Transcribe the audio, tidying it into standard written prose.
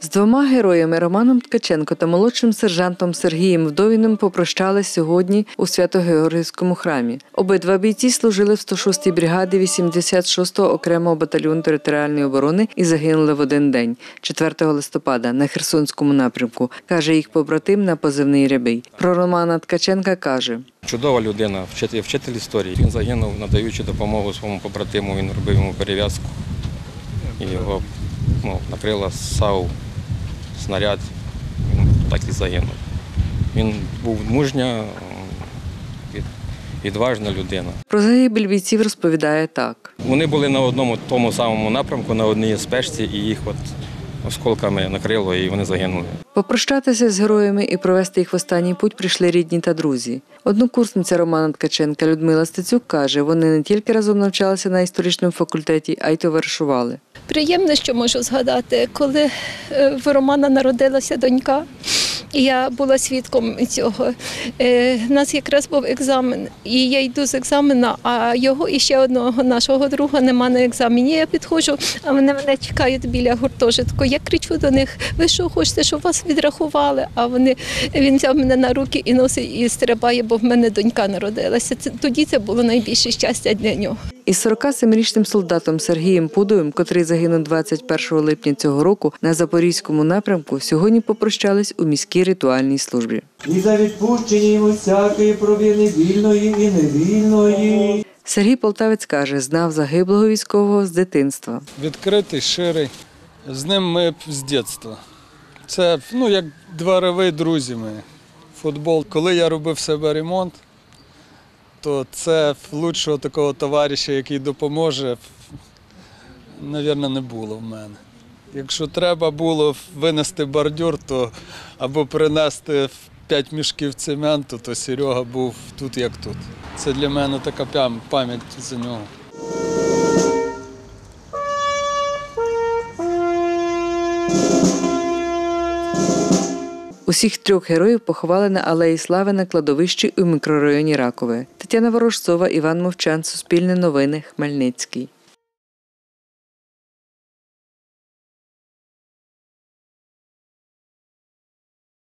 З двома героями Романом Ткаченко та молодшим сержантом Сергієм Вдовіним попрощались сьогодні у Свято-Георгіївському храмі. Обидва бійці служили в 106-й бригаді 86-го окремого батальйону територіальної оборони і загинули в один день, 4 листопада, на Херсонському напрямку, каже їх побратим на позивний Рябий. Про Романа Ткаченка каже: чудова людина, вчитель історії. Він загинув, надаючи допомогу своєму побратиму, він робив йому перев'язку. І його накрила САУ, снаряд, він так і загинув. Він був мужня, відважна людина. Про загибель бійців розповідає так. Вони були на одному тому самому напрямку, на одній спешці, і їх осколками накрило, і вони загинули. Попрощатися з героями і провести їх в останній путь прийшли рідні та друзі. Однокурсниця Романа Ткаченка Людмила Стецюк каже, вони не тільки разом навчалися на історичному факультеті, а й товаришували. Приємно, що можу згадати, коли в Романа народилася донька, і я була свідком цього. У нас якраз був екзамен, і я йду з екзамена, а його і ще одного нашого друга нема на екзамені. Я підходжу, а вони мене чекають біля гуртожитку. Я кричу до них: ви що хочете, щоб вас відрахували? А він взяв мене на руки і носить, і стрибає, бо в мене донька народилася. Тоді це було найбільше щастя для нього. Із 47-річним солдатом Сергієм Пудовим, котрий загинув 21 липня цього року на Запорізькому напрямку, сьогодні попрощались у міській ритуальній службі. І за відпущення йому всякої провини вільної і невільної. Сергій Полтавець каже, знав загиблого військового з дитинства. Відкритий, ширий. З ним ми з дитинства. Це, як дворові друзі ми. Футбол. Коли я робив себе ремонт, то це лучшого такого товариша, який допоможе, мабуть, не було в мене. Якщо треба було винести бордюр, то або принести 5 мішків цементу, то Серега був тут як тут. Це для мене така пам'ять за нього. Усіх трьох героїв поховали на Алеї Слави на кладовищі у мікрорайоні Ракове. Тетяна Ворожцова, Іван Мовчан, Суспільне новини, Хмельницький.